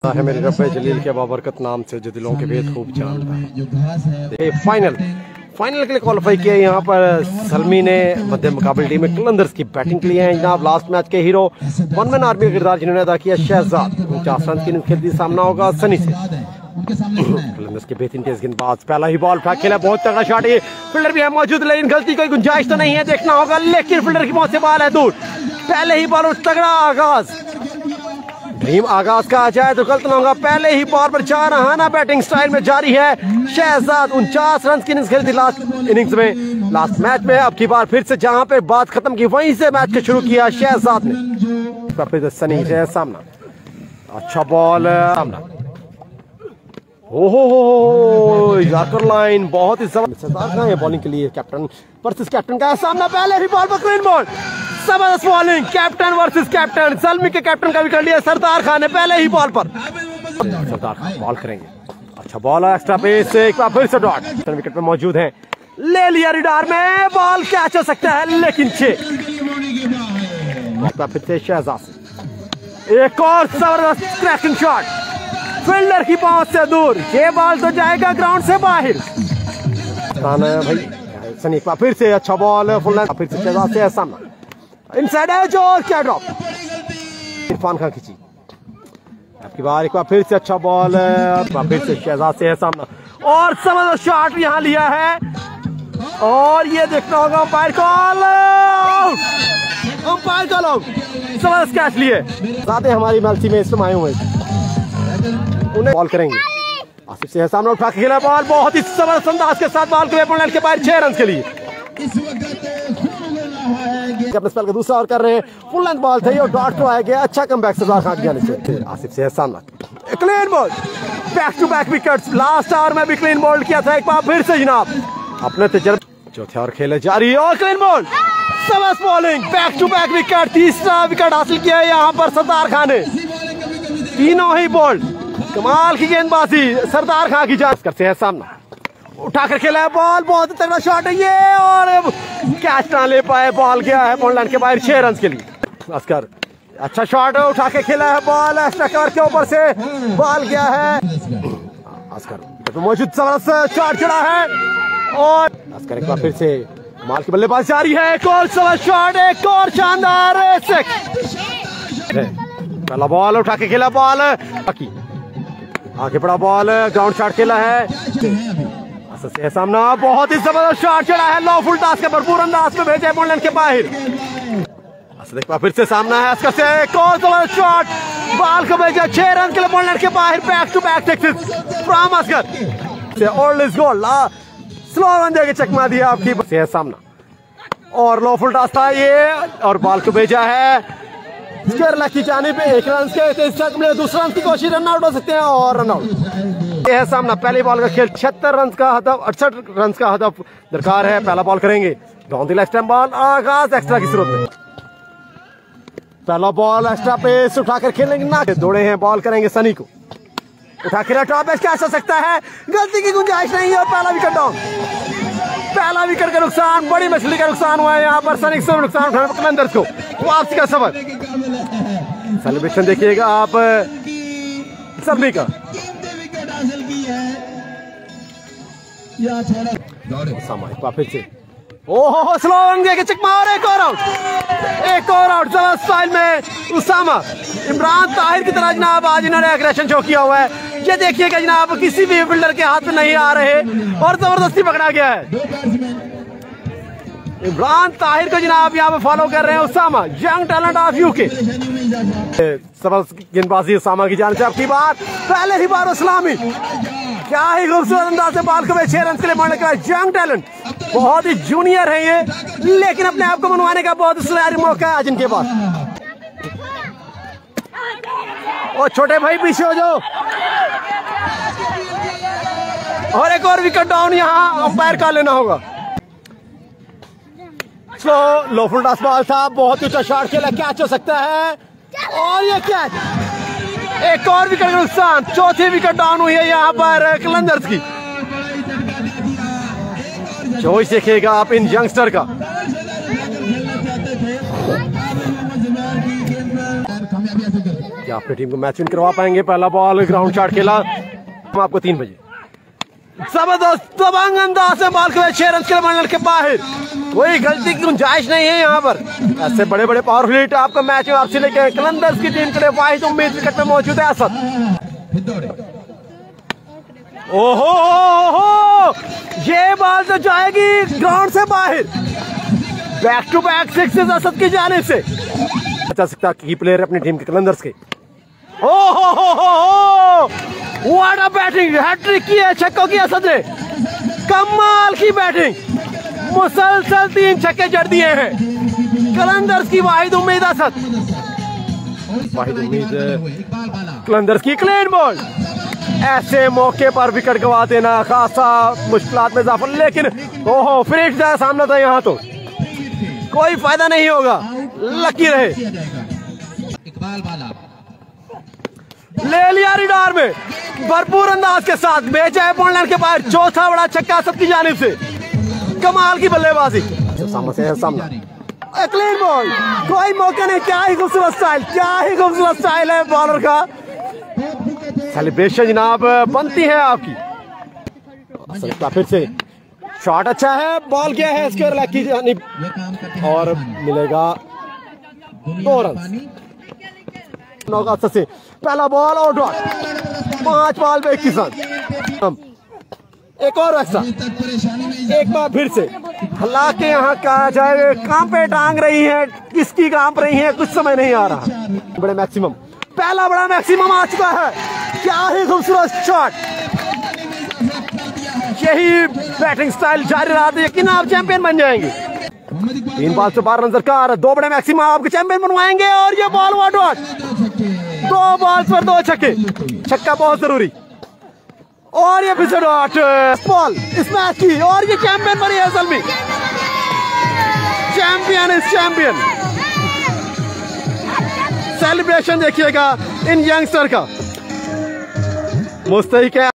है मेरे रब्बे जलील के बाबरकत नाम से जो दिलों के भेद खूब जानता है। फाइनल के लिए क्वालिफाई किया यहाँ पर सलमी ने मध्य मुकाबले टीम में कलंदर्स की बैटिंग के लिए हैं जनाब। लास्ट मैच के हीरो वन मैन आर्मी का किरदार जिन्होंने अदा किया शहजाद 49 रन की खेलती सामना होगा सनी से। कलंदर्स के बेहतरीन तेज गेंदबाज पहला ही बॉल फेंक खेला, बहुत तगड़ा शॉट है, फील्डर भी है मौजूद लेकिन गलती कोई गुंजाइश तो नहीं है, देखना होगा, लेकिन फील्डर की पहुंच से बॉल है दूर। पहले ही बॉल तगड़ा आगाज, ड्रीम आगाज का आ जाए तो गलत ना होगा। पहले ही बॉल पर चारहाना बैटिंग स्टाइल में जारी है शहजाद। 49 रन की इनिंग्स खेली थी लास्ट इनिंग्स में, लास्ट मैच में। अब की बार फिर से जहां पे बात खत्म की वहीं से मैच को शुरू किया शहजाद ने। फिर सनी से सामना, अच्छा बॉल सामना, ओहो यार्कर लाइन, बहुत ही जबरदस्त है बॉलिंग के लिए। कैप्टन वर्सेस कैप्टन का सामना, पहले ही बॉल पर क्लीन बॉल, जबरदस्त bowling, captain versus captain. Zalmi के कैप्टन का विकेट लिया सरदार खान ने पहले ही बॉल पर। सरदार खान बॉल करेंगे, अच्छा बॉल, एक्स्ट्रा पेस, एक बार फिर से डॉट विकेट पे मौजूद है, ले लिया रिडार में, बॉल कैच हो सकता है लेकिन 6। फिर से शहजाद, एक और जबरदस्त क्रैकिंग शॉट, फील्डर की पहुंच से दूर, ये बॉल तो जाएगा ग्राउंड से बाहर। भाई सनी एक बार फिर से अच्छा बॉल, फुल फिर से शहजाद से सामना, इनसाइड एज और क्या ड्रॉप, इरफान खान खींची। आपकी बार एक बार फिर से अच्छा बॉल, फिर से शहजाद से है सामना और जबरदस्त शॉट यहाँ लिया है और ये देखना होगा umpire call, umpire call out, जबरदस्त कैच लिए। ज्यादा हमारी मैल्सी में इस समय आए हुए उन्हें बॉल करेंगे। आसिफ से है सामने, उठा के खेला बॉल, बहुत ही जबरदस्त अंदाज के साथ बॉल को के बाहर 6 रन के लिए। अपने स्पेल का दूसरा ओवर कर रहे हैं, फुल लेंथ बॉल थी और डॉट को आएगा, अच्छा कमबैक सरदार खान के आने से। आसिफ से है सामना, clean ball, back to back wickets, last over में भी क्लीन बॉल किया था एक बार फिर से जनाब। अपने तजर्बे चौथे ओवर खेले जारी और क्लीन बॉल, जबरदस्त bowling, back to back wicket, तीसरा विकेट हासिल किया है यहाँ पर सरदार खान ने। तीनों ही बॉल, कमाल की गेंदबाजी सरदार खान की, जांच करते हैं सामना, उठाकर खेला है बॉल, बहुत तगड़ा शॉट है ये और कैच ना ले पाए, बॉल गया है पॉइंट के बाहर 6 रन के लिए। अस्कर अच्छा शॉट है, उठा के खेला है बॉल, एक्स्ट्रा कवर के ऊपर से बॉल गया है। अस्कर मौजूद जबरदस्त शॉट चढ़ा है और अस्कर एक बार फिर से कमाल की बल्लेबाजी जारी है, एक और जबरदस्त शॉट, एक और शानदार पहला बॉल, उठा के खेला बॉल, आगे बड़ा बॉल, ग्राउंड शॉट खेला है सामना, बहुत ही जबरदस्त शॉट चढ़ा है, लो फुल टॉस के भरपूर अंदाज में भेजा है पॉइंट के बाहर। फिर से सामना है अस्कर से, एक और जबरदस्त शॉट, बॉल को भेजा 6 रन के लिए पॉइंट के बाहर, back to back sixes from Askar. Old is gold, slow run देके चकमा दिया आपकी है सामना और लो फुल टॉस था ये और बॉल को भेजा है केरला की जानिब 1 रन के, दूसरा रन की कोशिश, रन आउट हो सकते हैं और रन आउट है सामना। पहले बॉल का खेल 76 रन का हदफ, 68 रन का हदफ दरकार है। पहला बॉल करेंगे down the left hand ball, आगाज एक्स्ट्रा की सूरत में, पहला बॉल एक्स्ट्रा पेस उठाकर खेलेंगे ना, दौड़े हैं, बॉल करेंगे सनी को, उठा के टॉप पे कैच हो सकता है, गलती की गुंजाइश नहीं है और पहला विकेट डाउन। पहला विकेट का नुकसान, बड़ी मछली का नुकसान हुआ है यहाँ पर, सनी से नुकसान उठाना कलंदर्स को, वापसी का सफर। सेलिब्रेशन देखिएगा आप सभी का, फिर से ओहो स्लो रन देके चकमा और एक और आउट, एक और आउट जबरदस्त स्टाइल में उसामा। इमरान ताहिर की तरह जनाब आज इन्होंने एग्रेशन शो किया हुआ है, ये देखिएगा जनाब किसी भी फील्डर के हाथ में नहीं आ रहे और जबरदस्ती पकड़ा गया है। इमरान ताहिर को जनाब यहाँ पे फॉलो कर रहे हैं Usama, young talent of UK. जबरदस्त गेंदबाजी उसामा की जान से, आपकी बात पहले ही बार इस्लामी, क्या ही खूबसूरत अंदाज से बॉल को 6 रन के लिए मारने का, यंग टैलेंट, बहुत ही जूनियर है ये लेकिन अपने आप को मनवाने का बहुत सुनहरी मौका है आज इनके पास। और छोटे भाई पीछे हो जाओ और एक और विकेट डाउन, यहाँ अंपायर का लेना होगा। Slow low full toss ball था, बहुत ऊंचा शॉट खेला, कैच हो सकता है और ये कैच, एक और विकेट का नुकसान, चौथी विकेट डाउन हुई है यहाँ पर कलंदर्स की। चॉइस देखिएगा आप इन यंगस्टर का, क्या अपनी टीम को मैच विन करवा पाएंगे? पहला बॉल ग्राउंड शॉट खेला आपको 3 बजे। जबरदस्त दबंग अंदाज से बॉल खेला 6 रन के मंडल के बाहर। कोई गलती की गुंजाइश नहीं है यहाँ पर। ऐसे बड़े बड़े पावरफुल हिट आपका मैच में आपसे लेके कलंदर्स की टीम के लिए वाहिद उम्मीद विकेट में मौजूद है असद। ओहो ये बॉल तो जाएगी ग्राउंड से बाहर। Back to back sixes Asad की जाने से बचा सकता की प्लेयर अपनी टीम के कलंदर्स के। ओहो व्हाट अ बैटिंग, हैट्रिक की है छक्कों की असद ने। कमाल की बैटिंग, मुसलसल 3 छक्के जड़ दिए हैं कलंदर्स की वाहिद उम्मीद असद। वाहिद उम्मीद कलंदर्स की क्लीन बॉल। ऐसे मौके पर विकेट गवा देना खासा मुश्किलात में इजाफा, लेकिन ओहो फिनिश जाए सामना था यहाँ तो कोई फायदा नहीं होगा। लकी रहे, ले लिया रिडार में भरपूर अंदाज के साथ भेजा है पॉइंट के बाहर। चौथा बड़ा छक्का सबकी जानिब से, कमाल की बल्लेबाजी। सामना क्लीन बॉल, कोई मौका नहीं। क्या ही खूबसूरत स्टाइल, क्या ही खूबसूरत स्टाइल है बॉलर का। सेलिब्रेशन जनाब बनती है आपकी। फिर से शॉट अच्छा है, बॉल क्या है इसके लेग की जानिब और मिलेगा 2 रन। से पहला बॉल और डॉट, 5 बॉल पे 21 रन। एक और एक्स्ट्रा, एक बार फिर से। हालांकि यहाँ कहा जाए काम पे टांग रही है, किसकी कांप रही है कुछ समझ नहीं आ रहा। बड़े मैक्सिमम, पहला बड़ा मैक्सिमम आ चुका है। क्या ही खूबसूरत शॉट। यही बैटिंग स्टाइल जारी रहा तो यकीन आप चैंपियन बन जाएंगे। 3 बॉल से 12 रन दरकार, 2 बड़े मैक्सिमम आपके चैंपियन बनवाएंगे। और ये बॉल हुआ डॉट, 2 बॉल पर 2 छक्के, छक्का बहुत जरूरी। और ये फिर से डॉट बॉल इस मैच की, और ये चैंपियन बनी है असल में। Champion is champion. सेलिब्रेशन देखिएगा इन यंगस्टर का। मुस्तैक है।